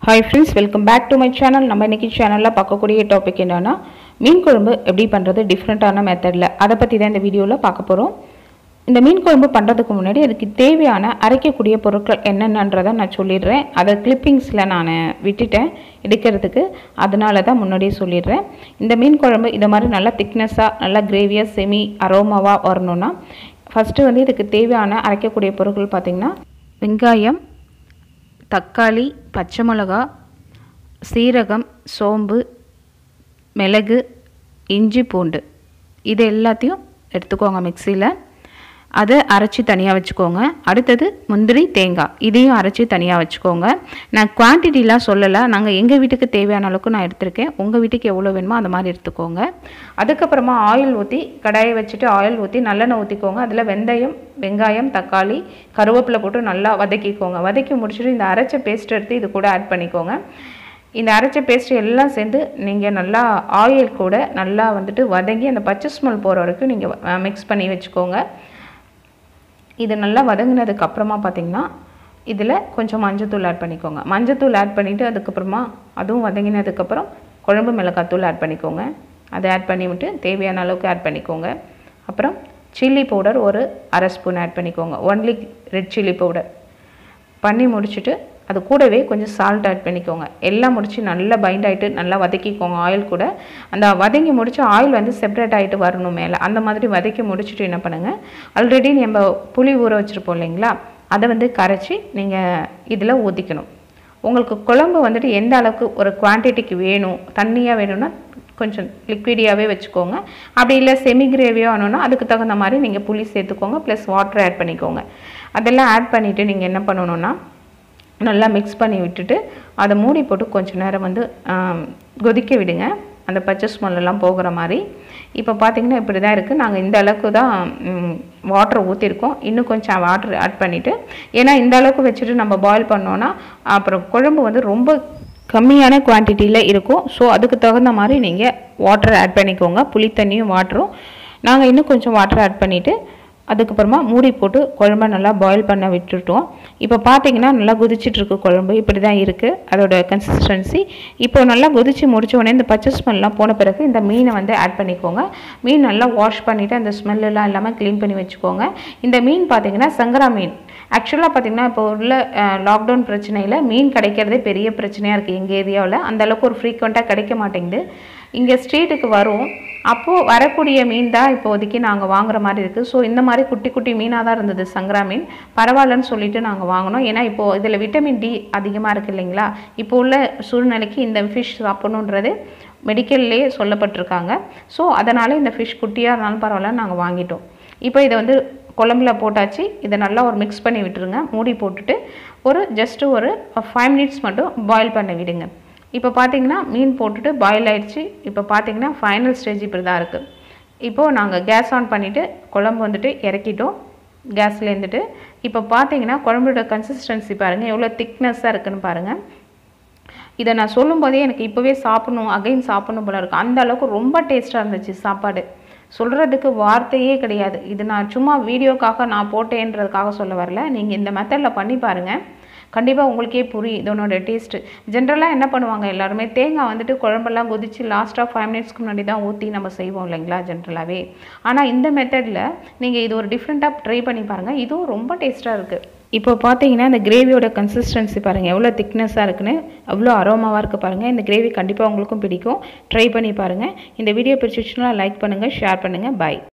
Hi friends, welcome back to my channel. நம்ம இன்னைக்கு சேனல்ல பார்க்கக்கூடிய டாபிக் என்னன்னா மீன் குழம்பு எப்படி பண்றது டிஃபரண்டான மெத்தட்ல அத பத்தி தான் இந்த வீடியோல பார்க்க போறோம். இந்த மீன் குழம்பு பண்றதுக்கு முன்னாடி அதுக்கு தேவையான அரைக்கக்கூடிய பொருட்கள் என்னென்னன்றதை நான் சொல்லிடுறேன். அத கிளிப்பிங்ஸ்ல நான் விட்டுட்டேன் எடுக்கிறதுக்கு. அதனால தான் முன்னாடியே சொல்லிடுறேன். இந்த மீன் குழம்பு இந்த மாதிரி நல்லா திக்னஸா நல்லா கிரேவியா செமி அரோமாவா வரணும்னா ஃபர்ஸ்ட் வந்து இதுக்கு தேவையான அரைக்கக்கூடிய பொருட்கள் பாத்தீங்கன்னா வெங்காயம், தக்காளி, பச்சை மிளகா, சீரகம், சோம்பு, மிளகு, இஞ்சி, பூண்டு இது எல்லாத்தையும் எடுத்துக்கோங்க மிக்ஸியில். அதை அரைச்சி தனியாக வச்சுக்கோங்க. அடுத்தது முந்திரி, தேங்காய் இதையும் அரைச்சி தனியாக வச்சுக்கோங்க. நான் குவான்டிட்டிலாம் சொல்லலை, நாங்கள் எங்கள் வீட்டுக்கு தேவையான அளவுக்கு நான் எடுத்திருக்கேன். உங்கள் வீட்டுக்கு எவ்வளோ வேணுமோ அந்த மாதிரி எடுத்துக்கோங்க. அதுக்கப்புறமா ஆயில் ஊற்றி கடாயை வச்சுட்டு ஆயில் ஊற்றி நல்லெண்ணெய் ஊற்றிக்கோங்க. அதில் வெங்காயம், தக்காளி, கருவேப்பிலை போட்டு நல்லா வதக்கிக்கோங்க. வதக்கி முடிச்சுட்டு இந்த அரைச்ச பேஸ்ட் எடுத்து இது கூட ஆட் பண்ணிக்கோங்க. இந்த அரைச்ச பேஸ்ட் எல்லாம் சேர்ந்து நீங்கள் நல்லா ஆயில் கூட நல்லா வந்துட்டு வதங்கி அந்த பச்சை ஸ்மெல் போகிற வரைக்கும் நீங்கள் மிக்ஸ் பண்ணி வச்சுக்கோங்க. இது நல்லா வதங்கினதுக்கு அப்புறமா பார்த்தீங்கன்னா இதில் கொஞ்சம் மஞ்சத்தூள் ஆட் பண்ணிக்கோங்க. மஞ்சத்தூள் ஆட் பண்ணிவிட்டு அதுக்கப்புறமா அதுவும் வதங்கினதுக்கப்புறம் குழம்பு மிளகாத்தூள் ஆட் பண்ணிக்கோங்க. அதை ஆட் பண்ணி விட்டு தேவையான அளவுக்கு ஆட் பண்ணிக்கோங்க. அப்புறம் சில்லி பவுடர் ஒரு அரை ஸ்பூன் ஆட் பண்ணிக்கோங்க. ஒன்லி ரெட் சில்லி பவுடர் பண்ணி முடிச்சுட்டு அது கூடவே கொஞ்சம் சால்ட் ஆட் பண்ணிக்கோங்க. எல்லாம் முடிச்சு நல்லா பைண்ட் ஆகிட்டு நல்லா வதக்கிக்கோங்க. ஆயில் கூட அந்த வதங்கி முடிச்சு ஆயில் வந்து செப்பரேட் ஆகிட்டு வரணும் மேலே. அந்த மாதிரி வதக்கி முடிச்சுட்டு என்ன பண்ணுங்கள், ஆல்ரெடி நம்ம புளி ஊற வச்சுருப்போம் இல்லைங்களா, அதை வந்து கரைச்சி நீங்கள் இதில் ஊற்றிக்கணும். உங்களுக்கு குழம்பு வந்துட்டு எந்த அளவுக்கு ஒரு குவான்டிட்டிக்கு வேணும், தண்ணியாக வேணும்னா கொஞ்சம் லிக்விடியாகவே வச்சுக்கோங்க. அப்படி இல்லை செமி கிரேவியாக வேணும்னா அதுக்கு தகுந்த மாதிரி நீங்கள் புளி சேர்த்துக்கோங்க. ப்ளஸ் வாட்டர் ஆட் பண்ணிக்கோங்க. அதெல்லாம் ஆட் பண்ணிவிட்டு நீங்கள் என்ன பண்ணணுன்னா நல்லா மிக்ஸ் பண்ணி விட்டுட்டு அதை மூடி போட்டு கொஞ்சம் நேரம் வந்து கொதிக்க விடுங்க, அந்த பச்சை ஸ்மெல்லாம் போகிற மாதிரி. இப்போ பார்த்தீங்கன்னா இப்படி தான் இருக்குது. நாங்கள் இந்த அளவுக்கு தான் வாட்டர் ஊற்றிருக்கோம். இன்னும் கொஞ்சம் வாட்டர் ஆட் பண்ணிவிட்டு, ஏன்னா இந்த அளவுக்கு வச்சுட்டு நம்ம பாயில் பண்ணோன்னா அப்புறம் குழம்பு வந்து ரொம்ப கம்மியான குவான்டிட்டியில் இருக்கும். ஸோ அதுக்கு தகுந்த மாதிரி நீங்கள் வாட்டர் ஆட் பண்ணிக்கோங்க. புளி தண்ணியும் வாட்டரும் நாங்கள் இன்னும் கொஞ்சம் வாட்டர் ஆட் பண்ணிவிட்டு அதுக்கப்புறமா மூடி போட்டு குழம்பை நல்லா பாயில் பண்ண விட்டுட்டோம். இப்போ பார்த்தீங்கன்னா நல்லா கொதிச்சிட்ருக்கு குழம்பு. இப்படி தான் இருக்குது அதோட கன்சிஸ்டன்சி. இப்போ நல்லா கொதிச்சு முடிச்ச உடனே இந்த பச்சை ஸ்மெல்லாம் போன பிறகு இந்த மீனை வந்து ஆட் பண்ணிக்கோங்க. மீன் நல்லா வாஷ் பண்ணிவிட்டு அந்த ஸ்மெல்லாம் இல்லாமல் க்ளீன் பண்ணி வச்சுக்கோங்க. இந்த மீன் பார்த்தீங்கன்னா சங்கரா மீன். ஆக்சுவலாக பார்த்தீங்கன்னா இப்போ உள்ள லாக்டவுன் பிரச்சனையில் மீன் கிடைக்கிறதே பெரிய பிரச்சனையாக இருக்குது எங்கள் ஏரியாவில். அந்தளவுக்கு ஒரு ஃப்ரீக்வெண்ட்டாக கிடைக்க மாட்டேங்குது. இங்கே ஸ்ட்ரீட்டுக்கு வரும், அப்போது வரக்கூடிய மீன் தான் இப்போதைக்கு நாங்கள் வாங்குற மாதிரி இருக்குது. ஸோ இந்த மாதிரி குட்டி குட்டி மீனாக தான் இருந்தது சங்கரா மீன். பரவாயில்லன்னு சொல்லிட்டு நாங்கள் வாங்கினோம். ஏன்னா இப்போது இதில் விட்டமின் டி அதிகமாக இருக்குது இல்லைங்களா. இப்போ உள்ள சூழ்நிலைக்கு இந்த ஃபிஷ் சாப்பிடணுன்றது மெடிக்கல்லே சொல்லப்பட்டிருக்காங்க. ஸோ அதனால் இந்த ஃபிஷ் குட்டியாக இருந்தாலும் பரவாயில்லன்னு நாங்கள் வாங்கிட்டோம். இப்போ இதை வந்து குழம்புல போட்டாச்சு. இதை நல்லா ஒரு மிக்ஸ் பண்ணி விட்டுருங்க. மூடி போட்டுட்டு ஜஸ்ட்டு ஒரு 5 மினிட்ஸ் மட்டும் பாயில் பண்ண விடுங்க. இப்போ பார்த்தீங்கன்னா மீன் போட்டுட்டு பாயில் ஆகிடுச்சு. இப்போ பார்த்தீங்கன்னா ஃபைனல் ஸ்டேஜ் இப்படி தான் இருக்குது. இப்போது நாங்கள் கேஸ் ஆன் பண்ணிவிட்டு குழம்பு வந்துட்டு இறக்கிட்டோம் கேஸ்லேருந்துட்டு. இப்போ பார்த்தீங்கன்னா குழம்போட கன்சிஸ்டன்சி பாருங்கள் எவ்வளோ திக்னஸ்ஸாக இருக்குதுன்னு பாருங்கள். இதை நான் சொல்லும்போதே எனக்கு இப்போவே சாப்பிடணும் அகைன் சாப்பிடணும் போல இருக்குது. அந்த அளவுக்கு ரொம்ப டேஸ்ட்டாக இருந்துச்சு சாப்பாடு. சொல்கிறதுக்கு வார்த்தையே கிடையாது. இது நான் சும்மா வீடியோக்காக நான் போட்டேன்றதுக்காக சொல்ல வரல. நீங்கள் இந்த மெத்தடில் பண்ணி பாருங்கள், கண்டிப்பாக உங்களுக்கே புரியும் இதனோட டேஸ்ட்டு. ஜென்ரலாக என்ன பண்ணுவாங்க எல்லாருமே, தேங்காய் வந்துட்டு குழம்பெல்லாம் கொதித்து லாஸ்ட்டாக 5 மினிட்ஸ்க்கு முன்னாடி தான் ஊற்றி நம்ம செய்வோம் இல்லைங்களா ஜென்ரலாகவே. ஆனால் இந்த மெத்தடில் நீங்கள் இது ஒரு டிஃப்ரெண்ட்டாக ட்ரை பண்ணி பாருங்கள். இதுவும் ரொம்ப டேஸ்ட்டாக இருக்குது. இப்போ பார்த்தீங்கன்னா இந்த கிரேவியோட கன்சிஸ்டன்சி பாருங்கள் எவ்வளோ திக்னஸாக இருக்குன்னு, அவ்வளோ அரோமாவாக இருக்குது பாருங்கள். இந்த கிரேவி கண்டிப்பாக உங்களுக்கும் பிடிக்கும். ட்ரை பண்ணி பாருங்கள். இந்த வீடியோ பிடிச்சிச்சுன்னா லைக் பண்ணுங்கள், ஷேர் பண்ணுங்கள். பாய்.